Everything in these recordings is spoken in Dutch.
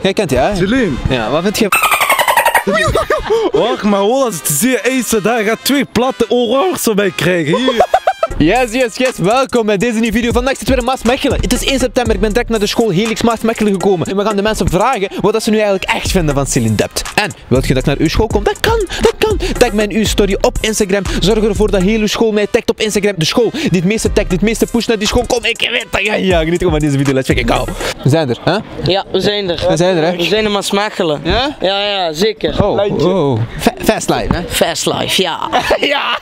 Jij kent die, hè? Celine. Ja, wat vind je? Wacht maar, hoor, als het zie Ace daar gaat 2 platte oorworsten bij krijgen. Hier. Yes, welkom bij deze nieuwe video van Next Tweede Maasmechelen. Het is 1 september, ik ben direct naar de school Helix Maasmechelen gekomen. En we gaan de mensen vragen wat ze nu eigenlijk echt vinden van Celine Dept. En, wilt je dat ik naar uw school kom? Dat kan. Tag mij in uw story op Instagram. Zorg ervoor dat heel uw school mij tagt op Instagram. De school die het meeste tagt, het meeste push naar die school. Kom, ik weet dat. Ja, geniet gewoon van deze video. Let's fucking go. We zijn er, hè? Ja, we zijn er. We zijn er, hè? We zijn in Maasmechelen. Ja? Ja, zeker. Oh. Fast life, hè? Fast life, ja. Ja!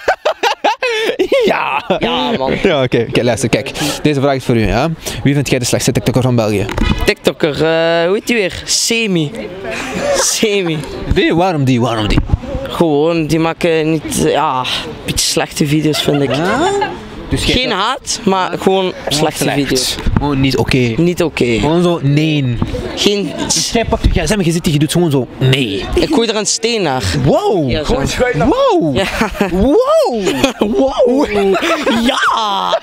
Ja, man. Ja, oké, luister, kijk. Deze vraag is voor u, ja. Wie vind jij de slechtste TikToker van België? TikToker, hoe heet die weer? Semi. Waarom die? Gewoon, die maken niet, een beetje slechte video's, vind ik. Dus Geen haat, maar gewoon slechte video's. Gewoon niet oké. Niet oké. Gewoon zo, nee. Geen... Dus jij pakt je gsm en je zit, je doet gewoon zo, nee. Ik gooi er een steen naar. Wow! Ja, zo. Wow! Ja. Wow! Wow! Ja!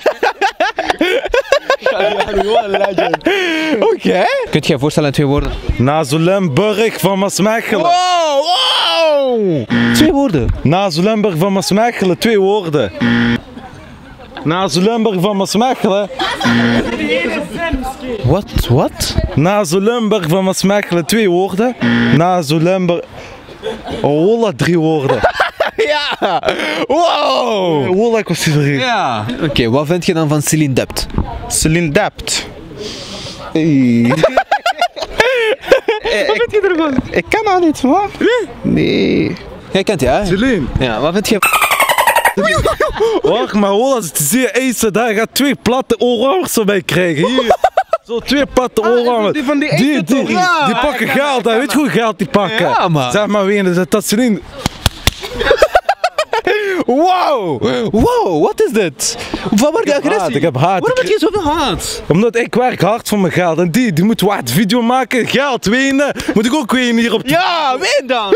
Oké. Kunt je je voorstellen in 2 woorden? Nazulemburg van Maasmechelen. Wow! 2 woorden. Nazulemburg van Maasmechelen, 2 woorden. Nazulemburg van Maasmechelen. Wat? Nazulemburg van Maasmechelen, 2 woorden. Nazulemburg... Hola, 3 woorden. Ja! Wow! Hola, ik was hier. Ja. Oké, wat vind je dan van Celine Dept? Celine Dept. Wat vind je ervan? Ik ken haar niet, man. Nee. Jij kent die, hè? Celine. Ja, wat vind je? Wacht maar, hoor, als het zie Ace daar gaat 2 platte oorworsten bij krijgen. Hier. Zo 2 platte oorworsten. Die van die Die pakken geld, hè. Weet je hoe geld die pakken? Ja, man. Zeg maar weer, dat Celine... Wow, wat is dit? Wat word je agressie? Ik heb haat. Waarom heb je zoveel haat? Omdat ik werk hard voor mijn geld en die moet wat video maken, geld wenen. Moet ik ook wenen hier op... Ja, win dan!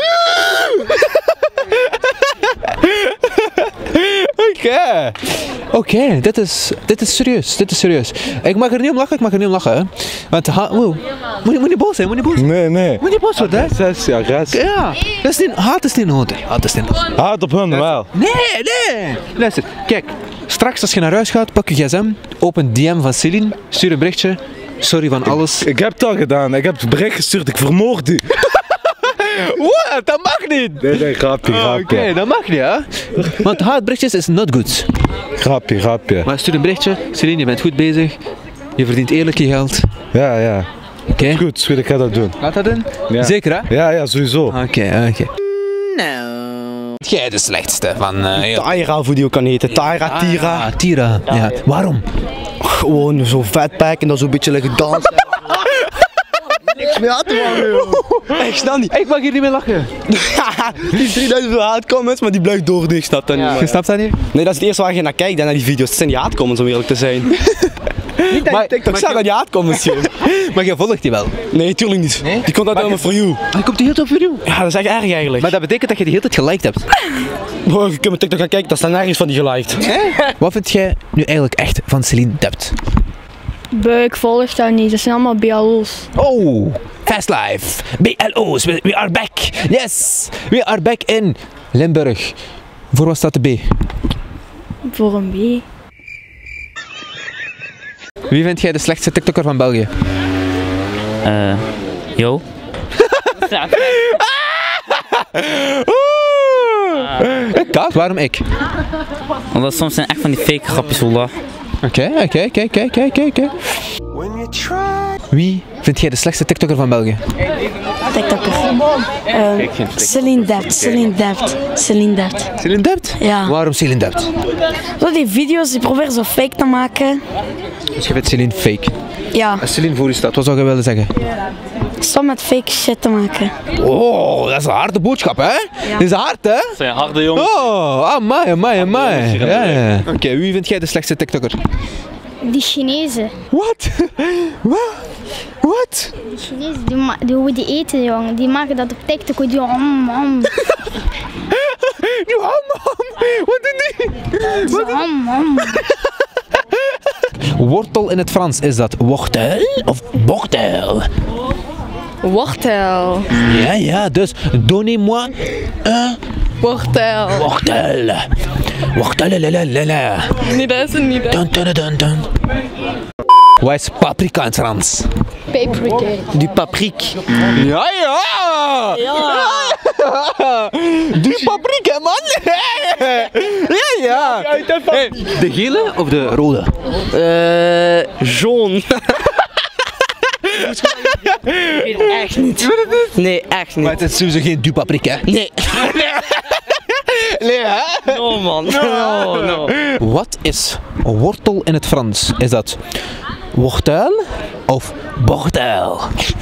Oké, dit is serieus. Ik mag er niet om lachen, hè. Want moet niet boos zijn, Nee. Moet niet boos worden, hè. Agressie. Ja, haat is niet nodig. Haat op hun wel. Nee. Luister, kijk. Straks als je naar huis gaat, pak je gsm, open DM van Celine, stuur een berichtje. Sorry van alles. Ik heb het al gedaan. Ik heb het bericht gestuurd. Ik vermoord die. Wat? Dat mag niet! Nee, grapje. Oké, dat mag niet, hè? Want haatberichtjes is not good. Grapje. Maar stuur een berichtje. Celine, je bent goed bezig. Je verdient eerlijk je geld. Ja. Oké? Goed, ik ga dat doen. Laat dat doen? Ja. Zeker, hè? Ja, sowieso. Oké. Jij de slechtste van heel... Taira voor die ook kan heten. Taira, Tira. Tira. Ja. Waarom? Gewoon zo vetpack en dan zo'n beetje liggen dansen. Niks meer aan te maken, joh. Ik snap niet. Ik mag hier niet meer lachen. Die 3000 haatcomments, maar die blijft doordoen. Ik snap dat niet. Je snapt dat niet? Nee, dat is het eerste waar je naar kijkt, naar die video's. Het zijn die haatcomments, om eerlijk te zijn. Maar TikTok staat aan die haatcomments, joh. Maar jij volgt die wel? Nee, tuurlijk niet. Nee? Die komt uit helemaal for you. Hij komt de hele tijd voor jou. Ja, dat is echt erg eigenlijk. Maar dat betekent dat je de hele tijd geliked hebt. Bro, je kunt mijn TikTok gaan kijken, dat staat nergens van die geliked. Wat vind jij nu eigenlijk echt van Celine Dept? Ik volg dat niet, dat zijn allemaal BLO's. Oh, Fast Life, BLO's, we are back. Yes, we are back in Limburg. Voor wat staat de B? Voor een B. Wie vind jij de slechtste TikToker van België? Jo. Ik. Waarom ik? Omdat soms zijn echt van die fake grapjes, Ola. Oké. Wie vind jij de slechtste TikToker van België? TikToker. Celine Dept. Celine Dept? Ja. Waarom Celine Dept? Zo die video's, die proberen zo fake te maken. Dus je vindt Celine fake. Ja, Als Celine voor je staat, wat zou je willen zeggen? stop met fake shit te maken. Oh, dat is een harde boodschap, hè? Ja. Dat is hard, hè? Dat zijn harde jongens. Oh, amai. Ja. Oké, wie vind jij de slechtste TikToker? Die Chinezen. Wat? Wat? Die Chinezen, hoe die eten, jongen. Die maken dat op TikTok. Die om. Wat doen die? Om. Wortel in het Frans, is dat wortel of bordel? Wortel. Ja, dus donnez-moi un Wortel. wortel. Wortel, la. Nee, dat is het niet. Dun, dun, dun, dun. Wat is paprika in het Frans? Paprika. Du paprika. Ja! Die paprika, man! Ja! Hey, de gele of de rode? Jaune. Echt niet. Nee, echt Maar niet. het is sowieso geen du paprika. Nee. Nee, hè? No man. No. Wat is wortel in het Frans? Is dat wortel of bordel?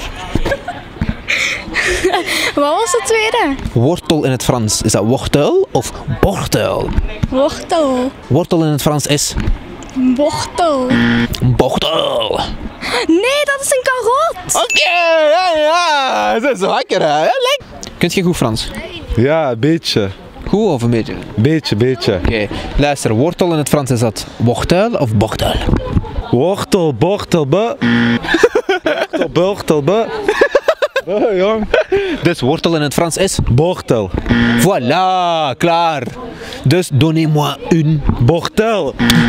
Wat was de tweede? Wortel in het Frans, is dat wortel of bordel? Wortel. Wortel in het Frans is Wortel. bordel. Nee, dat is een karot. Oké, ja, dat is lekker, hè? Ja, lekker. Kunt je goed Frans? Ja, een beetje. Goed of een beetje? Beetje. Oké, luister, wortel in het Frans is dat wortel of bordel? Wortel, bortel, be. Bortel, be. Jong. Dus wortel in het Frans is Bortel. voilà, klaar. Dus donnez-moi une. Bortel.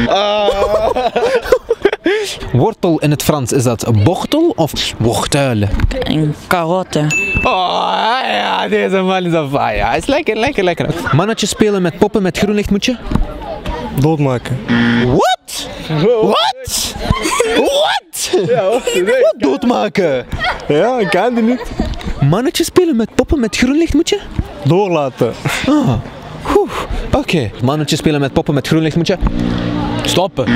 Wortel in het Frans, is dat bortel of wortel? Een karotte. Oh ja, deze man is een fire. Hij is lekker. Mannetjes spelen met poppen met groen licht moet je? Doodmaken. Wat? Wat? Wat doodmaken? Ja, ik ken die niet. Mannetjes spelen met poppen met groen licht moet je? Doorlaten. Oké. Mannetjes spelen met poppen met groen licht moet je? Stoppen.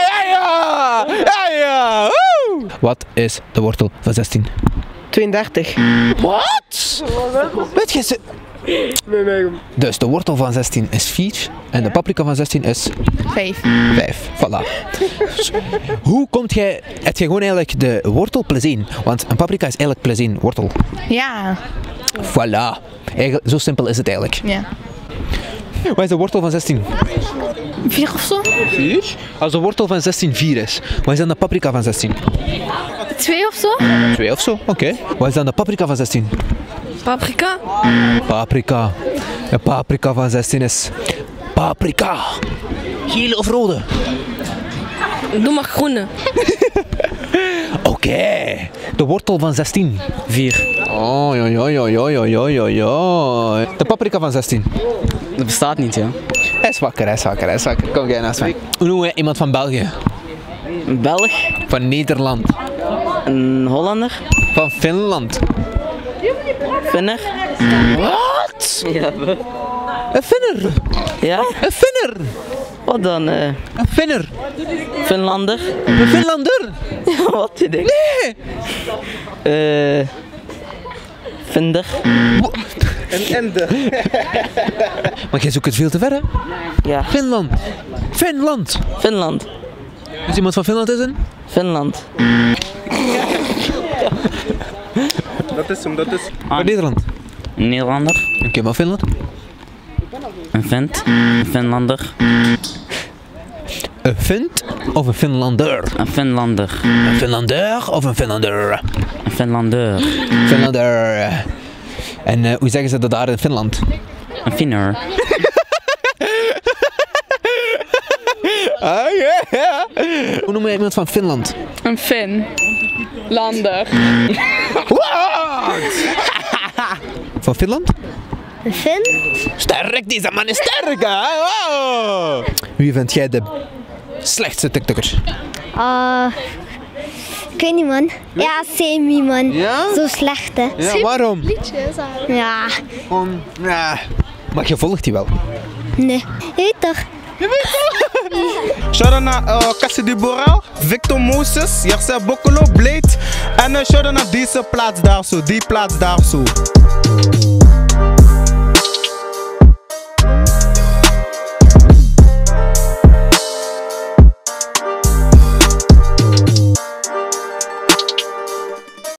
Ja. Woe! Wat is de wortel van 16? 32. Wat? Weet je ze... Dus de wortel van 16 is 4 en de paprika van 16 is 5. 5. Voilà. Hoe komt jij... Heb je gewoon eigenlijk de wortel plus 1? Want een paprika is eigenlijk plus 1 wortel. Ja. Voilà. Eigenlijk, zo simpel is het eigenlijk. Ja. Wat is de wortel van 16? 4 of zo? 4. Als de wortel van 16 4 is, wat is dan de paprika van 16? 2 of zo? 2 of zo, oké. Wat is dan de paprika van 16? Paprika? Paprika. De paprika van 16 is... Paprika. Gele of rode? Doe maar groene. Oké. De wortel van 16. 4. Oh, ja. De paprika van 16. Dat bestaat niet, ja. Hij is wakker. Kom jij naast mij. Hoe noemen we iemand van België? Een Belg. Van Nederland. Een Hollander. Van Finland. Finner. Wat? Ja. Een Finner. Ja? Een Finner. Wat dan? Een Finner. Finlander. Een Finlander. Wat je denkt? Nee. Vinder. Een ender. Maar jij zoekt het veel te ver, hè? Ja. Finland. Finland. Dus iemand van Finland is een? Finland. Dat is hem, dat is. Van Nederland. Een Nederlander. Oké, maar Finland? Een vent. Een Finlander. Een Fint of een Finlander? Een Finlander. Een Finlander of een Finlander? Een Finlander. Finlander. En hoe zeggen ze dat daar in Finland? Een Finner. Ja. Hoe noem je iemand van Finland? Een Fin. Lander. Van Finland? Een Fin? Sterk, deze man is sterk, hè? Wow. Wie vind jij de slechtste TikToker? Ik weet niet, man. Ja, semi, man. Ja? Zo slecht, hè. Ja, waarom? Ja. Ja. Maar je volgt die wel. Nee. Je weet toch? Shout-out naar Cassie Deborah, Victor Moses, Yarsa Bokkolo, Blade. En shout-out naar deze plaats daar zo, die plaats daar zo.